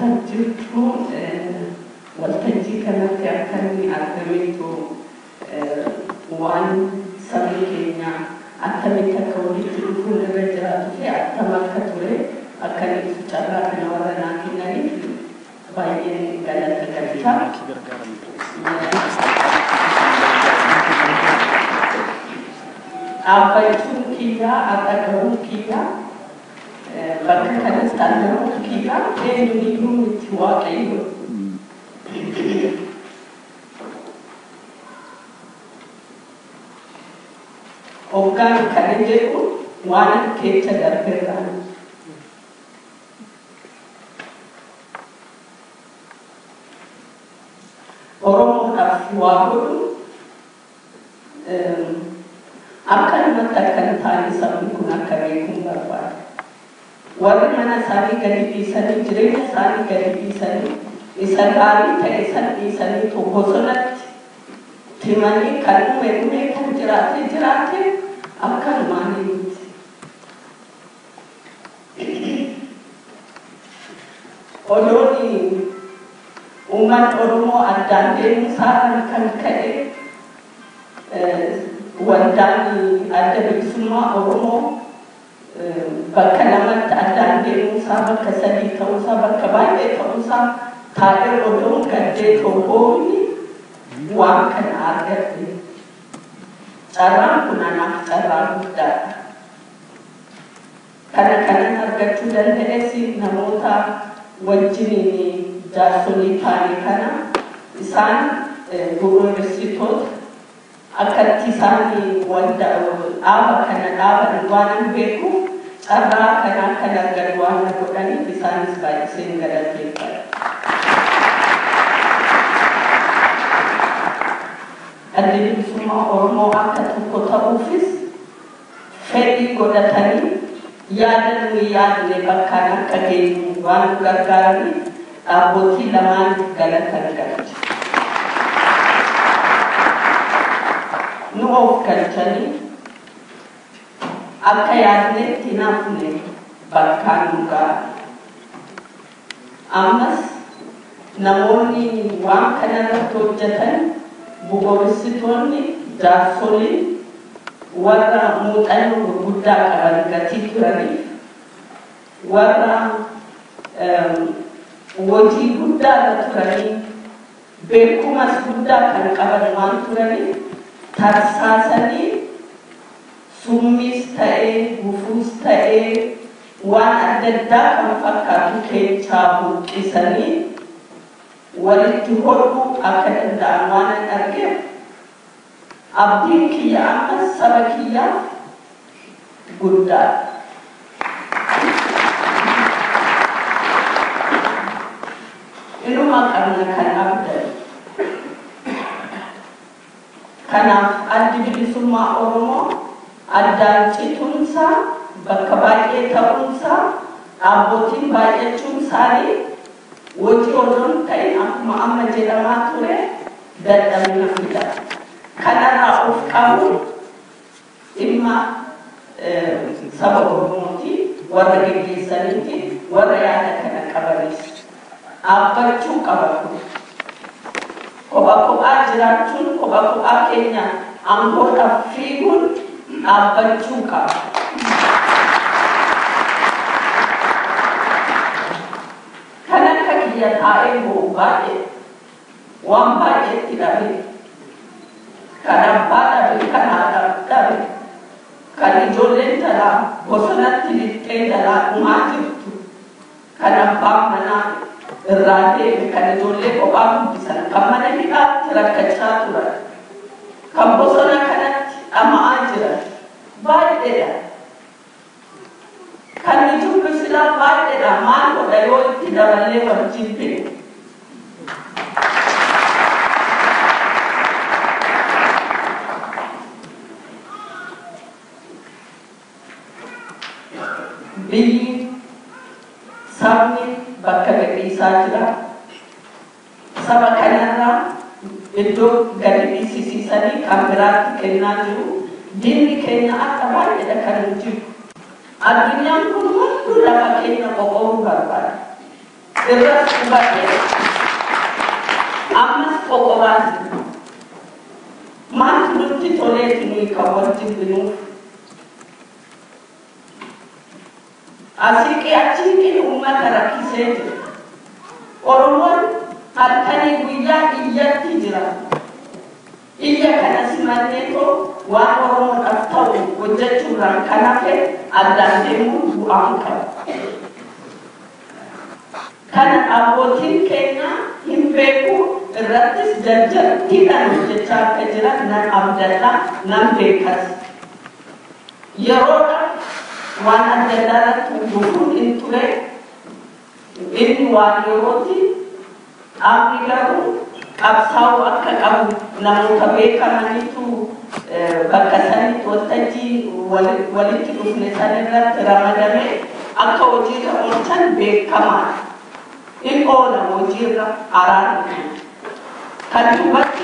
jirtu waltajjii kanatti akka inni argameetu waan sabni keenya akkamitti akka walitti dhufuun irra jiraatu fi akkam akka ture akka inni carraa kana warra naa kennaniif baay'ee galata galcha. Abbachuun kiyyaa aqaqabuun kiyyaa bakka kanatti argamuun kiyyaa eenyuun itti waaqayyo. Hoggaan kana jedhu waan keessa darbeerraan. Oromoodhaaf waa godhu akkanumatti akkan taane sabni kun akka beekuun barbaada. Warri mana isaanii gadi dhiisanii jireenya isaanii gadi dhiisanii isa gaarii ta'e san dhiisanii bosonatti timanii kan uume kan jiraate akkanumaan miti. Odoon uummanni Oromoo addaan deemuusaa kan ka'e waldaan adda bilisummaa Oromoo bakka lamatti addaan deemuusaa bakka sadii ta'uusaa bakka baay'ee ta'uusaa taa'ee odoon gaddee tokkoonni waan kana argate. Carraan kun anaaf carraa guddaadha. Kanan argachuu danda'es namoota wajjin jaarsolii taane kana isaan yuuniversiitoota akkatti isaan dhaaba kana dhaaban waan beeku carraa kana kan argatu waan godhaniif isaanis baay'iseen galateeffadha. Adda bilisummaa Oromoo akka tokko ta'uufis fedhii godhatanii yaadne bakkaan akka geenyu waan gargaaraniif dhaabbotii lamaan galata galcha. Nu of galchanii akka yaadnetti naafne bakkaan nu ga'a. Ammas namoonni waan kanarratti hojjetan bu'uursitoonni jaarsolii warra muuxannoo gurguddaa qaban gatii turaniif warra hojii guddaa irra turanii beekumas guddaa kan qaban waan turaniif tarsaasanii summiis ta'ee gufuus ta'ee waan adda addaa kan fakkaatu keessaa buqqisanii walitti hodhuu akka danda'an waan argeef abdiin kiyya ammas saba kiyyaaf guddaadha. Inuma qabna kan abdan. Kanaaf addi bilisummaa Oromoo addaan cituunsaa bakka baay'ee ta'uunsaa dhaabbotiin baay'achuun isaanii wajji odoon ta'e akkuma amma jedhamaa ture dadhabina fida. Kanarraa of qabu dhimma saba Oromooti warra geggeessaniiti warra yaada kana qabanis dhaabbachuu qabatu. Kophaa jiraachuun kophaa keenya aangoodhaaf fiiguun dhaabbachuu qaba. Dia tahu baik, wang baik tidak boleh. Kadang pada bukan ada tapi kalau jolen dalam bosanat tidak dalam umat itu. Kadang bang mana rade kalau jolen kau bang bisa. Kamana kita terkacau tuan. Kamu bosanat kana ama aja baik dia. Kalau itu bersilat baik dia mana kalau tidak boleh bercinta. Bili sabni bakka gadhiisaa jira. Saba kanarraa iddoo gadi dhiisisiisanii kan biraatti kennaa jiru. Diinni keenya akka baay'eedha kan jiru. Addunyaan kun hunduu lafa keenya qoqqooduu barbaada. irras hubate ammas qoqobaati maal nutti toleeti nuyi kan walitti binuuf asiqii achiiqii uummata rakkisee jira Oromoon halkanii guyyaa iyyatti jira iyya kana simanneetoo waan Oromoodhaaf ta'u hojjechuudhaan kan hafe addaan deemuu bu'aan qaba kana abbootiin keenya hin beeku irrattis jajjabbiidhaan hojjechaa akka jiran nan abdadha nan beekas yeroodhaaf waan adda addaarratti dhufuun hin ture inni waan yerooti dhaabni garuu qabsaa'uu akka qabu namoota beekamaniitu bakka sanitti waltajjii walitti dhufne sanirratti ramadamee akka hojiirra oolchan beekamaadha. In oola hojiirra araarri kan duubatti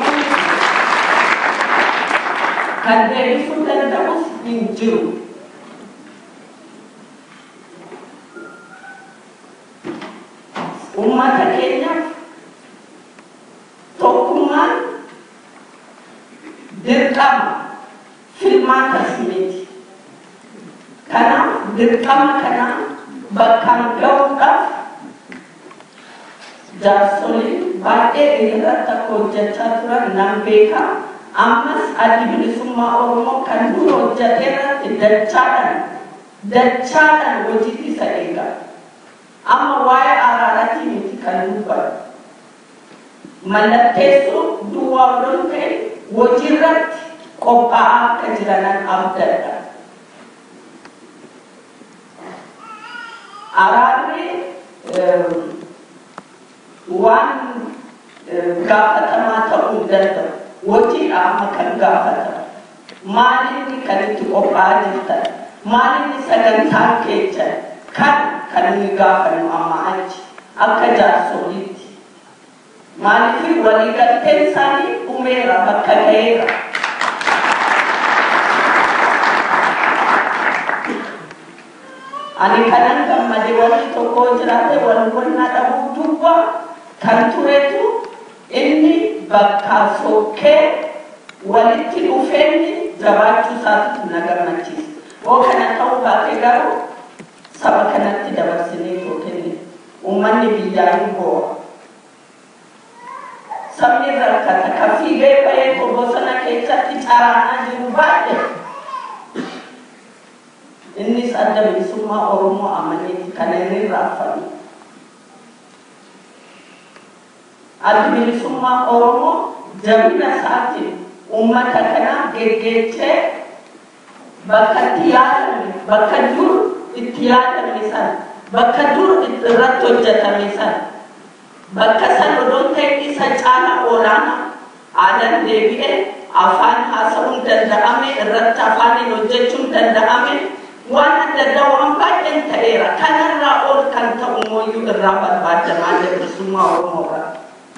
deebisuu danda'us hin jiru. Ummata keenyaaf tokkummaan dirqama filmaatas miti. Kanaaf dirqama kana bakkaan ga'uudhaaf jaarsoliin baay'ee irratti akka hojjechaa turan nan beeka. Ammas addi bilisummaa Oromoo kan dura hojjete irratti dachaadhaan hojiitti isa eega. Amma waa'ee araaraatii miti kan dubbatu. Mallatteessuun duwwaa odoo ta'e hojiirratti qophaa'aa akka jiranan abdadha. Araarri waan gaafatamaa ta'uu danda'u. Hojiidha amma kan gaafatamu. Maalinni kan itti qophaa'aa jirtan? Maalinni sagantaan keessan? Kan inni gaafannu amma achi akka jaarsoliitti. Maaliif waliigalteen isaanii dhumeera bakka ga'eera. Ani kanan gammadee wanti tokko jiraate walwannaa dhabuu duwwa kan turetu inni bakka sokkee walitti dhufeenyi jabaachuu isaatu na gammachiisa. Oo kana ta'uu baate garuu saba kanatti dabarsinee tookenni uummanni biyyaa hin boo'a. Sabni rakkata kan fiigee ba'ee bosona keessatti caraanaa jiru baay'ee. Innis adda bilisummaa Oromoo amaneeti kan inni raaffamu. Adda bilisummaa Oromoo jabina isaatiin uummata kana geggeessee bakka itti yaadame bakka dur itti yaadame san bakka dur irratti hojjetame san bakka san odoo ta'e isa caalaa olaanaa aadaan deebi'ee afaan haasa'uun danda'ame irratti afaaniin hojjechuun danda'ame waan adda addaa waan baay'een ta'eera. Kanarraa ol kan ta'u mooyyuu irraa barbaadamaa adda bilisummaa Oromoodha.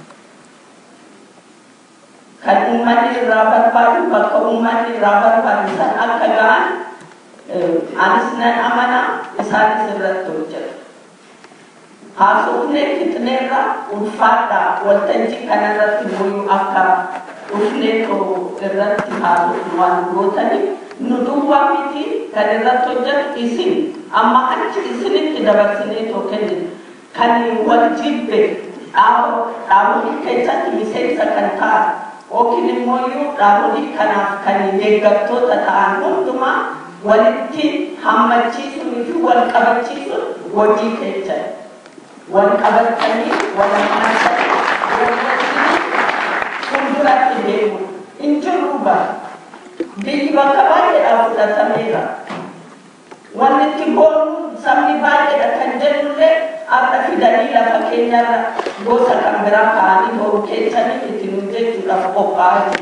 Kan uummanni irraa barbaadu bakka uummanni irraa barbaadu san akka ga'an anis nan amana isaanis irratti hojjetu. Haasofnee fixneerra ulfaadhaa waltajjii kanarratti mooyyuu akka dhufnee irratti haasofnu waan gootaniif nu duwwaa miti kan irratti hojjetu isin amma achi isinitti dabarsinee kennu kan wal jibbe dhaabolee keessatti miseensa kan ta'an yookiin immoo dhaabolee kanaaf kan deeggartoota ta'an hundumaa walitti hammachiisuu fi wal qabachiisuun hojii keessan wal qabatanii wal hammachiisanii fuulduratti deemu hin jiru ba'a. Biyyi bakka baay'eedhaaf fudhatameera. Wanni itti boonu sabni baay'eedha kan jennullee akka fidanii lafa keenyarra gosa kan biraa kaa'anii boru keessanii itti nu jechuudhaaf qophaa'aa jiru.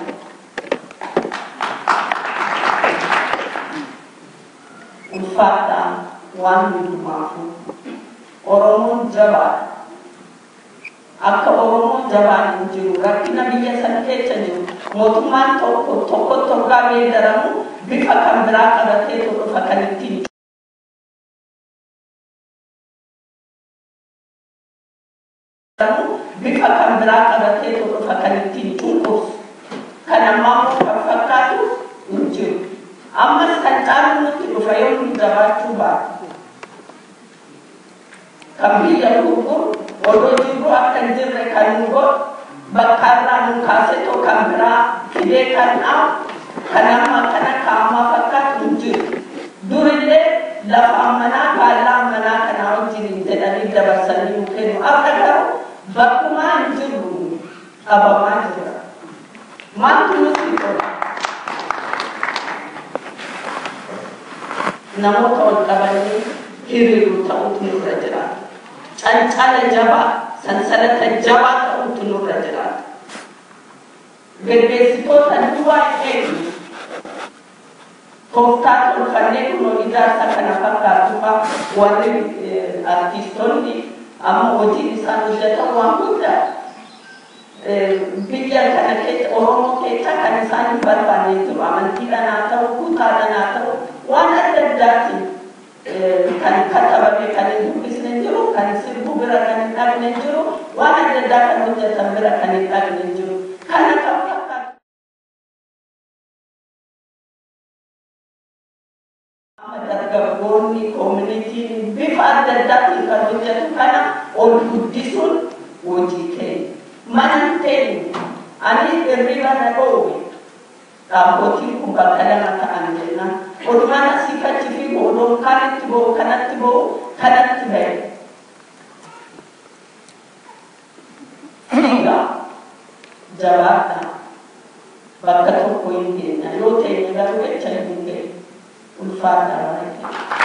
Ulfaadhaan waan hundumaafu Oromoon jabaadha. Akka Oromoon jabaan hin jiru rakkina biyya sana keessa jiru mootummaan tokko geeddaramu bifa kan biraa qabatee dhufa kan ittiin bifa kan biraa qabatee dhufa kan ittiin cunqursu kan ammaa kan fakkaatu hin jiru. Ammas kan caalu nutti dhufa yoo nu jabaachuu baatu. Kan biyya gurguru odoo jiru akka hin jirre kan nu godhu bakka irraa nu kaasetoo kan biraa fidee kan dhaabu kan amma kana kaa'amaa fakkaatu hin jiru. Durillee lafa manaa gaallaa manaa kanaa wajjin jedhanii dabarsanii nu kennu. Akka garuu bakkumaa hin jiru dhabamaa jira. Maaltu nutti godha? Namoota ol qabanii hiriiru ta'utu nurra jiraata. Cancala jabaa, sansalata jabaa ta'utu nurra jiraata. Gaggeessitoota duwwaa eegnu. Tooftaa tolfannee kunoo ijaarsa kana fakkaatu fa'a warri artistoonni amma hojiin isaan hojjetan waan guddaa biyya kana keessa Oromoo keessa kan isaan hin barbaanne jiru. Amantiidhaan haa ta'u, kutaadhaan haa ta'u waan adda addaatiin kan katabame kan hin dubbisne jiru, kan sirbu bira kan hin dhaqne jiru, waan adda addaa kan hojjetan bira kan hin dhaqne jiru. Kana kan fakkaatu. Dargaggoonni koominitiin bifa adda addaatiin kan hojjetu kana ol guddisuun hojii keenya. Mana teenya ani hirriba na dhoowwe dhaabbootiin kun bakka lama ta'an jennaan. Odumaan asii kachi fi boodoo kanatti bo'u kanatti bo'u kanatti ba'e. Egaa jabaadha bakka tokko hin geenye yoo ta'e garuu jecha hin geenye ulfaadha.